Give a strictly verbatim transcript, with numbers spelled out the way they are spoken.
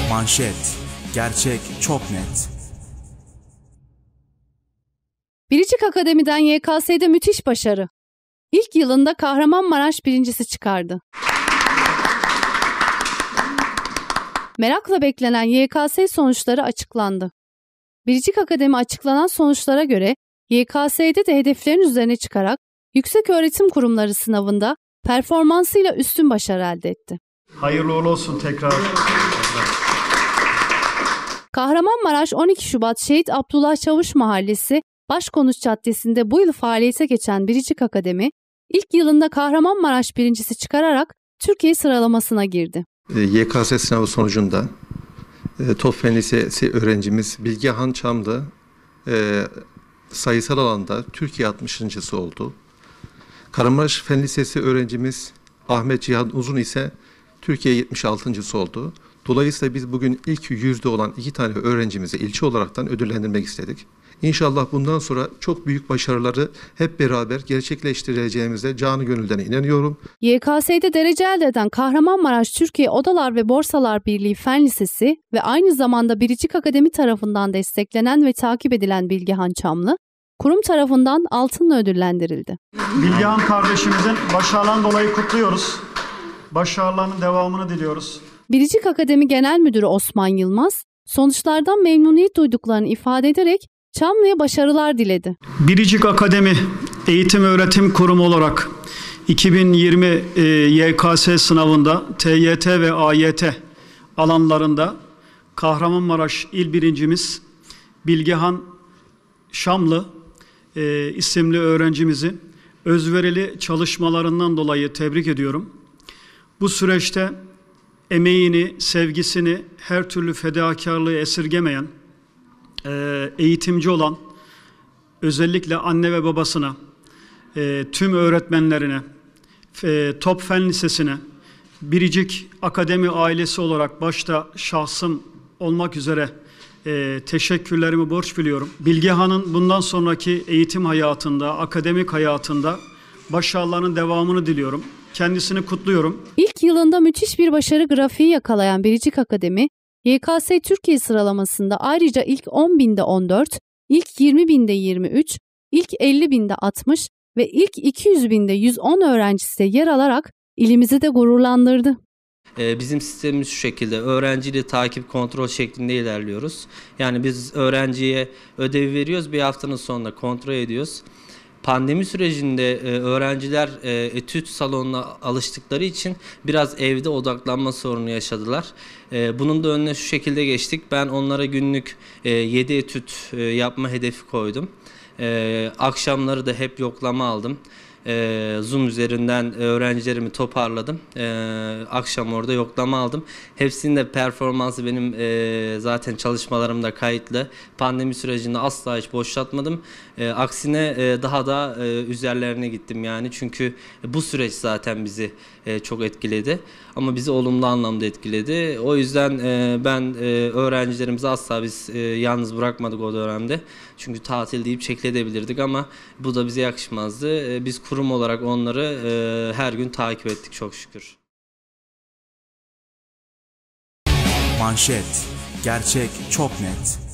Manşet, gerçek çok net. Biricik Akademi'den Y K S'de müthiş başarı. İlk yılında Kahramanmaraş birincisi çıkardı. Merakla beklenen Y K S sonuçları açıklandı. Biricik Akademi açıklanan sonuçlara göre Y K S'de de hedeflerin üzerine çıkarak Yükseköğretim Kurumları sınavında performansıyla üstün başarı elde etti. Hayırlı uğurlu olsun tekrar. Kahramanmaraş on iki Şubat Şehit Abdullah Çavuş Mahallesi Başkonuş Caddesi'nde bu yıl faaliyete geçen Biricik Akademi, ilk yılında Kahramanmaraş birincisi çıkararak Türkiye sıralamasına girdi. Y K S sınavı sonucunda e, Top Fen Lisesi öğrencimiz Bilgehan Çamlı e, sayısal alanda Türkiye altmışıncısı oldu. Kahramanmaraş Fen Lisesi öğrencimiz Ahmet Cihan Uzun ise Türkiye yetmiş altıncısı oldu. Dolayısıyla biz bugün ilk yüzde olan iki tane öğrencimizi ilçe olaraktan ödüllendirmek istedik. İnşallah bundan sonra çok büyük başarıları hep beraber gerçekleştireceğimize canı gönülden inanıyorum. Y K S'de derece elde eden Kahramanmaraş Türkiye Odalar ve Borsalar Birliği Fen Lisesi ve aynı zamanda Biricik Akademi tarafından desteklenen ve takip edilen Bilgehan Çamlı, kurum tarafından altınla ödüllendirildi. Bilgehan kardeşimizin başarılarından dolayı kutluyoruz. Başarılarının devamını diliyoruz. Biricik Akademi Genel Müdürü Osman Yılmaz, sonuçlardan memnuniyet duyduklarını ifade ederek Çamlı'ya başarılar diledi. Biricik Akademi Eğitim Öğretim Kurumu olarak iki bin yirmi e, Y K S sınavında T Y T ve A Y T alanlarında Kahramanmaraş İl Birincimiz Bilgehan Şamlı e, isimli öğrencimizi özverili çalışmalarından dolayı tebrik ediyorum. Bu süreçte emeğini, sevgisini, her türlü fedakarlığı esirgemeyen, eğitimci olan, özellikle anne ve babasına, tüm öğretmenlerine, Top Fen Lisesi'ne, Biricik Akademi ailesi olarak başta şahsım olmak üzere teşekkürlerimi borç biliyorum. Bilgehan'ın bundan sonraki eğitim hayatında, akademik hayatında başarılarının devamını diliyorum. Kendisini kutluyorum. İlk yılında müthiş bir başarı grafiği yakalayan Biricik Akademi, Y K S Türkiye sıralamasında ayrıca ilk on binde on dört, ilk yirmi binde yirmi üç, ilk elli binde altmış ve ilk iki yüz binde yüz on öğrencisi de yer alarak ilimizi de gururlandırdı. Bizim sistemimiz şu şekilde, öğrenciyle takip kontrol şeklinde ilerliyoruz. Yani biz öğrenciye ödevi veriyoruz, bir haftanın sonunda kontrol ediyoruz. Pandemi sürecinde e, öğrenciler e, etüt salonuna alıştıkları için biraz evde odaklanma sorunu yaşadılar. E, bunun da önüne şu şekilde geçtik. Ben onlara günlük e, yedi etüt e, yapma hedefi koydum. E, akşamları da hep yoklama aldım. Ee, Zoom üzerinden öğrencilerimi toparladım. Ee, akşam orada yoklama aldım. Hepsinin de performansı benim e, zaten çalışmalarımda kayıtlı. Pandemi sürecinde asla hiç boşlatmadım. E, aksine e, daha da e, üzerlerine gittim yani. Çünkü bu süreç zaten bizi e, çok etkiledi. Ama bizi olumlu anlamda etkiledi. O yüzden e, ben e, öğrencilerimizi asla biz e, yalnız bırakmadık o dönemde. Çünkü tatil deyip çekilebilirdik ama bu da bize yakışmazdı. E, biz kurum olarak onları e, her gün takip ettik çok şükür. Manşet, gerçek çok net.